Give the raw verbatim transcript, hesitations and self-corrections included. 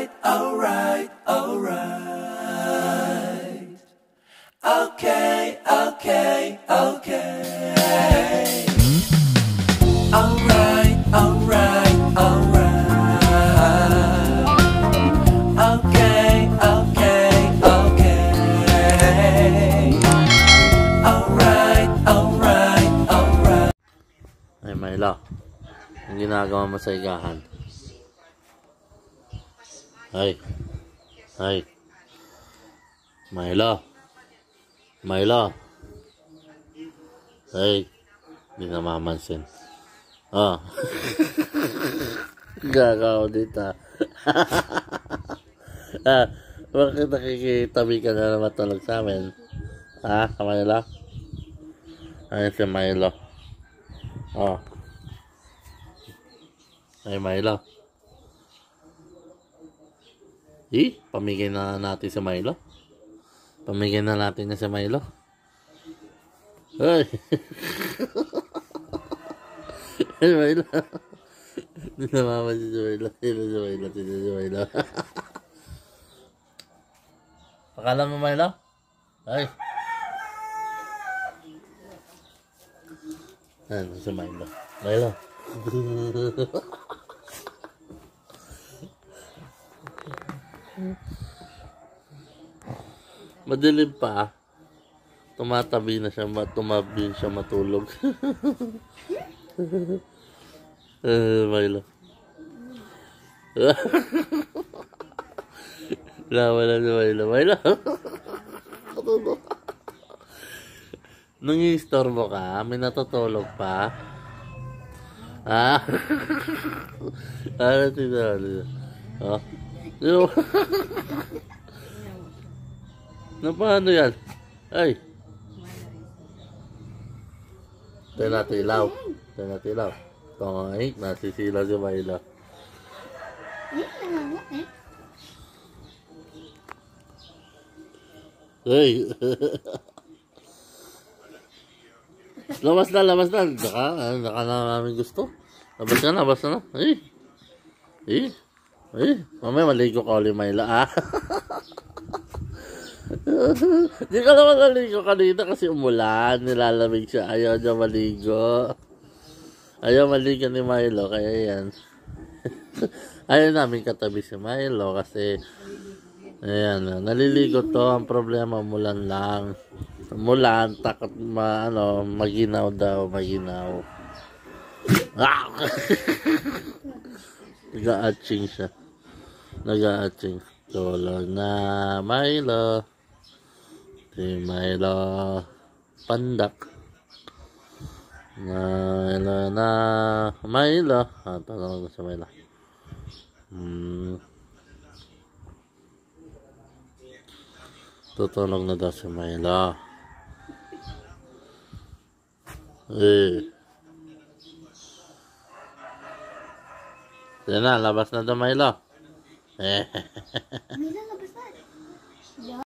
Alright, alright, alright. Okay, okay, okay. Alright, alright, alright. Okay, okay, okay. Alright, alright, alright. Ay, Milo. Ang ginagawa mo sa higaan? Ay. Ay. Milo. Milo. Ay. Hindi na mamansin. Oh. Gagaw dito. Ah, bakit nakikitabi ka na naman tulog sa amin? Ha? Milo? Ay, si Milo. Oh. Ay, Milo. Eh, pamigay na natin si Milo. Pamigay na natin na si Milo. Ay. Ay, Milo. Hindi na mama si Milo. Hindi si Milo. Hindi si Milo. Pakala mo, Milo? Ay. Ano si Milo? Milo. Madilim pa. Tumatabi na siya, tumabi siya matulog. Eh, Milo. Lawa na si Milo. Milo. Nangi-istorbo ka? May natutulog pa? Ha? Ano tinalo? Oh. Yo. Na paano yan? Ay. Tayo natin ilaw. Tayo natin ilaw. Ay, nasisila si Milo. Ay. Labas na, labas na. Naka, naka na namin gusto. Labas na, labas na. Ay. Ay. Ay. Mamaya maligo ka ulit, Milo. Ah. Di ka naman naligo kanina kasi umulan. Nilalamig siya. Ayaw niya maligo. Ayaw maligo ni Milo. Kaya yan. Ayaw namin katabi si Milo kasi ayan, naliligo to. Ang problema, umulan lang. Umulan, takot ma, ano, maginaw daw. Maginaw. Ah! Nag-a-atching siya. Nag-a-atching. Tulog na Milo. Si Milo pandak. Milo na Milo. Ah, tanong ko sa Milo. Hmm. Tutulog na daw si Milo. Eh. Yan na, labas na daw Milo. Eh.